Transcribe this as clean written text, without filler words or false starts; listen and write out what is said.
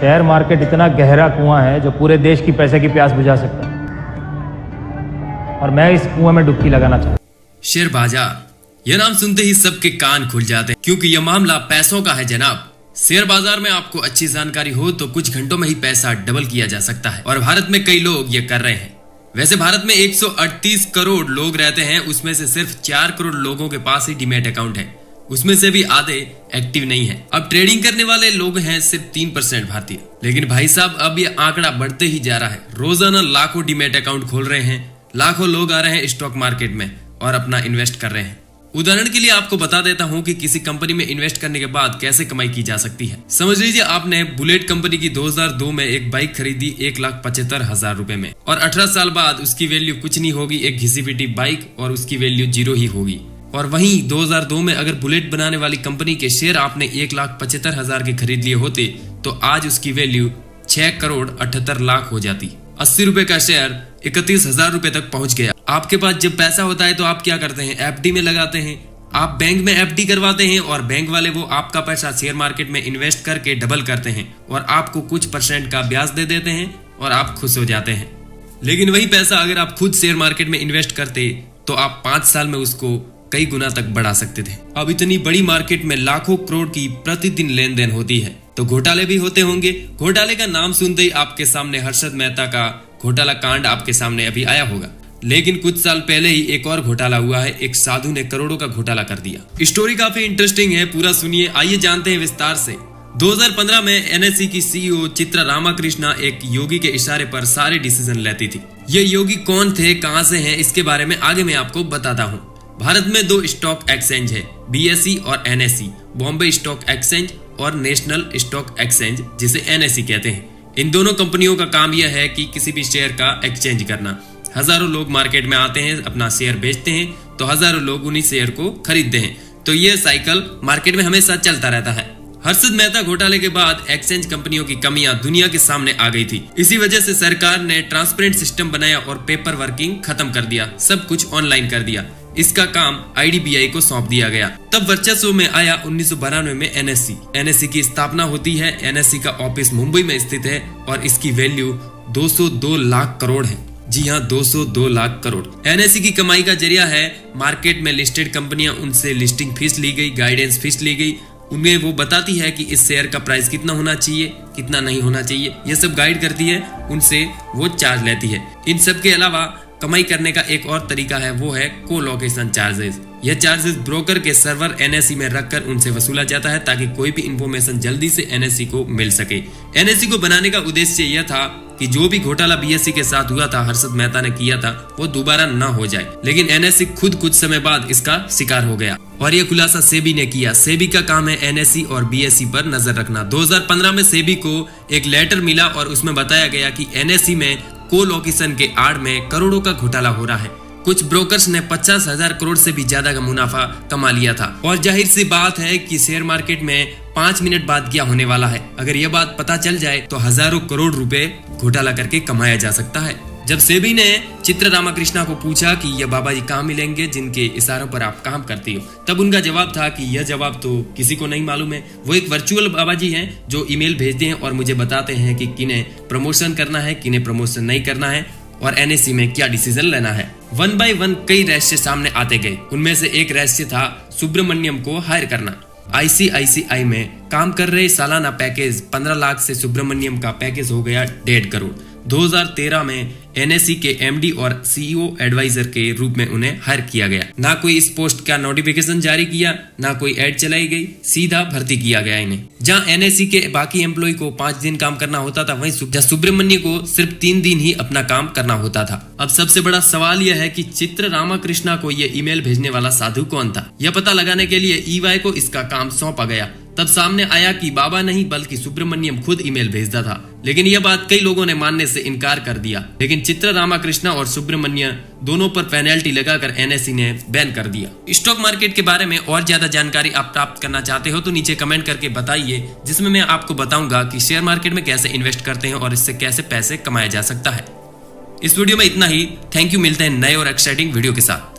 Share market इतना गहरा कुआं है जो पूरे देश की पैसे की प्यास बुझा सकता है, और मैं इस कुएं में डुबकी लगाना चाहता हूं। शेयर बाजार, यह नाम सुनते ही सबके कान खुल जाते हैं, क्योंकि यह मामला पैसों का है जनाब। शेयर बाजार में आपको अच्छी जानकारी हो तो कुछ घंटों में ही पैसा डबल किया जा सकता है, और भारत में कई लोग ये कर रहे हैं। वैसे भारत में 138 करोड़ लोग रहते हैं, उसमें से सिर्फ 4 करोड़ लोगों के पास ही डीमैट अकाउंट है, उसमें से भी आधे एक्टिव नहीं है। अब ट्रेडिंग करने वाले लोग हैं सिर्फ 3% भारतीय। लेकिन भाई साहब, अब ये आंकड़ा बढ़ते ही जा रहा है। रोजाना लाखों डीमैट अकाउंट खोल रहे हैं, लाखों लोग आ रहे हैं स्टॉक मार्केट में और अपना इन्वेस्ट कर रहे हैं। उदाहरण के लिए आपको बता देता हूं कि किसी कंपनी में इन्वेस्ट करने के बाद कैसे कमाई की जा सकती है। समझ लीजिए आपने बुलेट कंपनी की 2002 में एक बाइक खरीदी 1,75,000 रुपए में, और 18 साल बाद उसकी वैल्यू कुछ नहीं होगी, एक घिसी पिटी बाइक, और उसकी वैल्यू 0 ही होगी। और वहीं 2002 में अगर बुलेट बनाने वाली कंपनी के शेयर आपने 1,75,000 के खरीद लिए होते तो आज उसकी वैल्यू 6 करोड़ 78 लाख हो जाती। 80 रुपए का शेयर 31,000 रुपए तक पहुंच गया। आपके पास जब पैसा होता है तो आप क्या करते हैं? एफडी में लगाते हैं। आप बैंक में एफडी करवाते हैं और बैंक वाले वो आपका पैसा शेयर मार्केट में इन्वेस्ट करके डबल करते हैं और आपको कुछ % का ब्याज दे देते हैं और आप खुश हो जाते हैं। लेकिन वही पैसा अगर आप खुद शेयर मार्केट में इन्वेस्ट करते तो आप 5 साल में उसको कई गुना तक बढ़ा सकते थे। अब इतनी बड़ी मार्केट में लाखों करोड़ की प्रतिदिन लेन देन होती है, तो घोटाले भी होते होंगे। घोटाले का नाम सुनते ही आपके सामने हर्षद मेहता का घोटाला कांड आपके सामने अभी आया होगा। लेकिन कुछ साल पहले ही एक और घोटाला हुआ है। एक साधु ने करोड़ों का घोटाला कर दिया। स्टोरी काफी इंटरेस्टिंग है, पूरा सुनिए। आइए जानते हैं विस्तार से। 2015 में एनएससी की सीईओ चित्रा रामाकृष्णा एक योगी के इशारे पर सारे डिसीजन लेती थी। ये योगी कौन थे, कहां से हैं, इसके बारे में आगे मैं आपको बताता हूँ। भारत में 2 स्टॉक एक्सचेंज है, बीएसई और एनएसई, बॉम्बे स्टॉक एक्सचेंज और नेशनल स्टॉक एक्सचेंज, जिसे एनएसई कहते हैं। इन दोनों कंपनियों का काम यह है कि किसी भी शेयर का एक्सचेंज करना। हजारों लोग मार्केट में आते हैं, अपना शेयर बेचते हैं, तो हजारों लोग उन्हीं शेयर को खरीदते हैं। तो ये साइकिल मार्केट में हमेशा चलता रहता है। हर्षद मेहता घोटाले के बाद एक्सचेंज कंपनियों की कमियां दुनिया के सामने आ गई थी। इसी वजह से सरकार ने ट्रांसपेरेंट सिस्टम बनाया और पेपर वर्किंग खत्म कर दिया, सब कुछ ऑनलाइन कर दिया। इसका काम आईडीबीआई को सौंप दिया गया। तब वर्चस्व में आया 1992 में एनएससी। एनएससी की स्थापना होती है। एनएससी का ऑफिस मुंबई में स्थित है और इसकी वैल्यू 202 लाख करोड़ है। जी हाँ, 202 लाख करोड़। एनएससी की कमाई का जरिया है मार्केट में लिस्टेड कंपनियां, उनसे लिस्टिंग फीस ली गई, गाइडेंस फीस ली गई। उन्हें वो बताती है कि इस शेयर का प्राइस कितना होना चाहिए, कितना नहीं होना चाहिए, ये सब गाइड करती है, उनसे वो चार्ज लेती है। इन सब के अलावा कमाई करने का एक और तरीका है, वो है कोलोकेशन चार्जेस। यह चार्जेस ब्रोकर के सर्वर एनएससी में रखकर उनसे वसूला जाता है ताकि कोई भी इंफॉर्मेशन जल्दी से एनएससी को मिल सके। एनएससी को बनाने का उद्देश्य यह था कि जो भी घोटाला बीएसई के साथ हुआ था, हर्षद मेहता ने किया था, वो दोबारा न हो जाए। लेकिन एनएससी खुद कुछ समय बाद इसका शिकार हो गया और यह खुलासा सेबी ने किया। सेबी का काम है एनएससी और बीएसई पर नजर रखना। 2015 में सेबी को एक लेटर मिला और उसमें बताया गया कि एनएससी में कोलोकेशन के आड़ में करोड़ों का घोटाला हो रहा है। कुछ ब्रोकर्स ने 50,000 करोड़ से भी ज्यादा का मुनाफा कमा लिया था। और जाहिर सी बात है कि शेयर मार्केट में 5 मिनट बाद क्या होने वाला है, अगर यह बात पता चल जाए तो हजारों करोड़ रुपए घोटाला करके कमाया जा सकता है। जब सेबी ने चित्रा रामाकृष्णा को पूछा कि ये बाबा जी कहाँ मिलेंगे जिनके इशारों पर आप काम करती हो, तब उनका जवाब था कि यह जवाब तो किसी को नहीं मालूम है। वो एक वर्चुअल बाबा जी हैं जो ईमेल भेजते हैं और मुझे बताते हैं कि किन्हें प्रमोशन करना है, किन्हें प्रमोशन नहीं करना है और एनएससी में क्या डिसीजन लेना है। 1 बाय 1 कई रहस्य सामने आते गए। उनमें से एक रहस्य था सुब्रमण्यम को हायर करना। आईसीआईसीआई में काम कर रहे सालाना पैकेज 15 लाख से सुब्रमण्यम का पैकेज हो गया 1.5 करोड़। 2013 में एनएससी के एमडी और सीईओ एडवाइजर के रूप में उन्हें हायर किया गया। ना कोई इस पोस्ट का नोटिफिकेशन जारी किया, ना कोई एड चलाई गई, सीधा भर्ती किया गया इन्हें। जहां एनएससी के बाकी एम्प्लॉय को 5 दिन काम करना होता था, वहीं सुब्रमण्य को सिर्फ 3 दिन ही अपना काम करना होता था। अब सबसे बड़ा सवाल यह है कि चित्रा रामाकृष्णा को यह ईमेल भेजने वाला साधु कौन था। यह पता लगाने के लिए ईवाई को इसका काम सौंपा गया। तब सामने आया कि बाबा नहीं बल्कि सुब्रमण्यम खुद ईमेल भेजता था। लेकिन यह बात कई लोगों ने मानने से इनकार कर दिया। लेकिन चित्रा रामाकृष्णा और सुब्रमण्य दोनों पर पेनल्टी लगाकर एनएससी ने बैन कर दिया। स्टॉक मार्केट के बारे में और ज्यादा जानकारी आप प्राप्त करना चाहते हो तो नीचे कमेंट करके बताइए, जिसमें मैं आपको बताऊंगा कि शेयर मार्केट में कैसे इन्वेस्ट करते हैं और इससे कैसे पैसे कमाया जा सकता है। इस वीडियो में इतना ही। Thank you. मिलते हैं नए और एक्साइटिंग वीडियो के साथ।